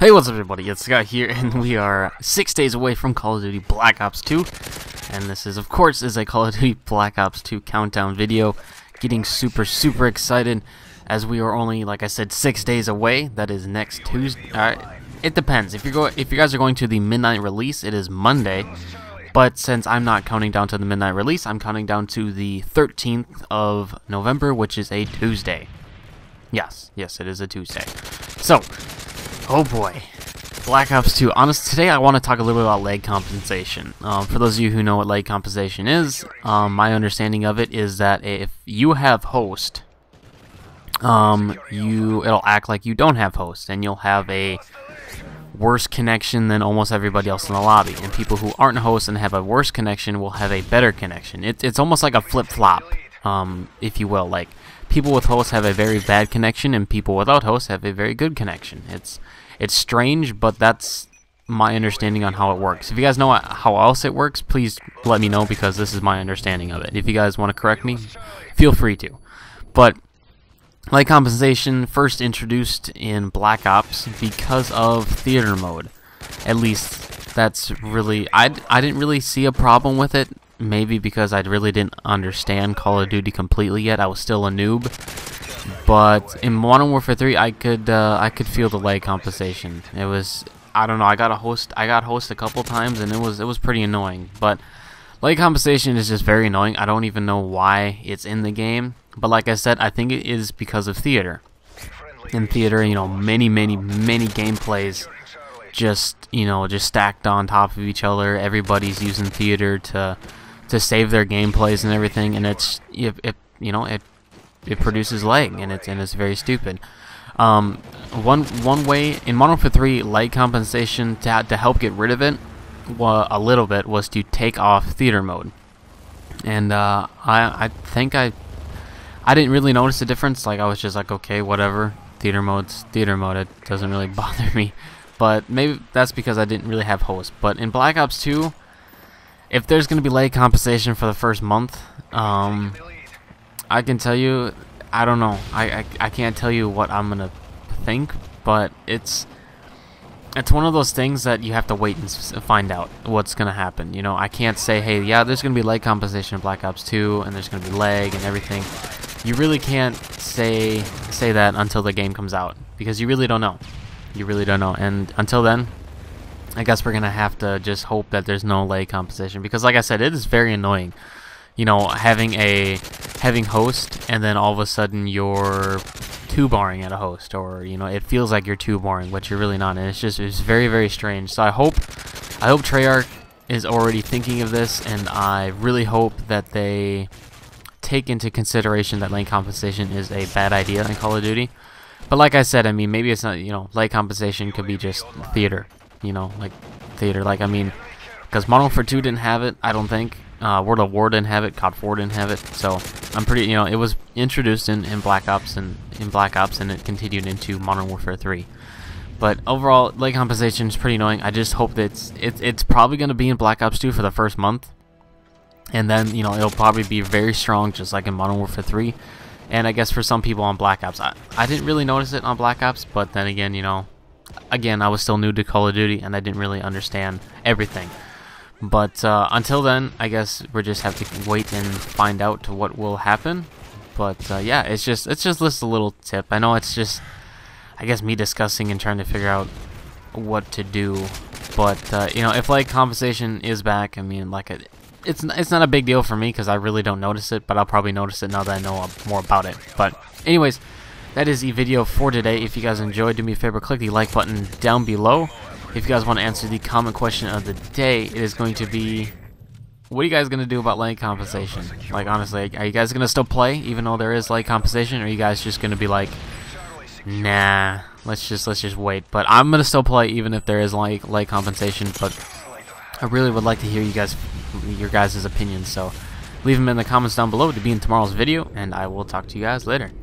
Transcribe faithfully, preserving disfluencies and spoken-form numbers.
Hey, what's up everybody, it's Scott here, and we are six days away from Call of Duty Black Ops two, and this is, of course, is a Call of Duty Black Ops two countdown video. Getting super, super excited, as we are only, like I said, six days away. That is next Tuesday. Uh, it depends. If you go, if you guys are going to the midnight release, it is Monday, but since I'm not counting down to the midnight release, I'm counting down to the thirteenth of November, which is a Tuesday. Yes, yes, it is a Tuesday. So, oh boy, Black Ops two. Honest, today I want to talk a little bit about lag compensation. Um, for those of you who know what lag compensation is, um, my understanding of it is that if you have host, um, you it'll act like you don't have host, and you'll have a worse connection than almost everybody else in the lobby. And people who aren't hosts and have a worse connection will have a better connection. It, it's almost like a flip-flop, um, if you will. Like, people with hosts have a very bad connection, and people without hosts have a very good connection. It's It's strange, but that's my understanding on how it works. If you guys know how else it works, please let me know, because this is my understanding of it. If you guys want to correct me, feel free to. But lag compensation first introduced in Black Ops because of theater mode. At least that's really, I, I didn't really see a problem with it. Maybe because I really didn't understand Call of Duty completely yet. I was still a noob. But in Modern Warfare three, I could uh, I could feel the lag compensation. It was, I don't know, I got a host I got host a couple times, and it was it was pretty annoying. But lag compensation is just very annoying. I don't even know why it's in the game. But like I said, I think it is because of theater. In theater, you know, many many many gameplays just, you know, just stacked on top of each other. Everybody's using theater to to save their gameplays and everything, and it's it, it you know it. it produces lag, and it's and it's very stupid. Um, one one way in Modern Warfare three, lag compensation to to help get rid of it, well, a little bit, was to take off theater mode. And uh, I I think I I didn't really notice the difference. Like, I was just like, okay, whatever, theater mode's theater mode. It doesn't really bother me. But maybe that's because I didn't really have host. But in Black Ops two, if there's gonna be lag compensation for the first month, um. I can tell you, I don't know. I, I, I can't tell you what I'm gonna think, but it's it's one of those things that you have to wait and s find out what's gonna happen. You know, I can't say, hey, yeah, there's gonna be lag compensation in Black Ops two, and there's gonna be lag and everything. You really can't say say that until the game comes out, because you really don't know. You really don't know, and until then, I guess we're gonna have to just hope that there's no lag compensation, because, like I said, it is very annoying. You know, having a having host, and then all of a sudden you're two barring at a host, or, you know, it feels like you're two barring, but you're really not, and it's just it's very very strange. So I hope I hope Treyarch is already thinking of this, and I really hope that they take into consideration that lag compensation is a bad idea in Call of Duty. But like I said, I mean, maybe it's not, you know, lag compensation could be just theater, you know, like theater, like, I mean, because Modern Warfare two didn't have it, I don't think. Uh, World of War didn't have it, C O D four didn't have it, so I'm pretty, you know, it was introduced in, in Black Ops and in Black Ops, and it continued into Modern Warfare three. But overall, lag compensation is pretty annoying. I just hope that it's it's, it's probably going to be in Black Ops two for the first month, and then, you know, it'll probably be very strong, just like in Modern Warfare three. And I guess for some people on Black Ops, I, I didn't really notice it on Black Ops, but then again, you know, again, I was still new to Call of Duty, and I didn't really understand everything. But uh, until then, I guess we just have to wait and find out what will happen. But uh, yeah, it's just it's just just a little tip. I know it's just, I guess, me discussing and trying to figure out what to do. But uh, you know, if lag compensation is back, I mean, like, it, it's it's not a big deal for me, because I really don't notice it. But I'll probably notice it now that I know more about it. But anyways, that is the video for today. If you guys enjoyed, do me a favor, click the like button down below. If you guys want to answer the comment question of the day, it is going to be, what are you guys going to do about lag compensation? Like, honestly, are you guys going to still play even though there is lag compensation, or are you guys just going to be like, nah, let's just let's just wait? But I'm going to still play even if there is lag, lag compensation, but I really would like to hear you guys your guys' opinions, so leave them in the comments down below to be in tomorrow's video, and I will talk to you guys later.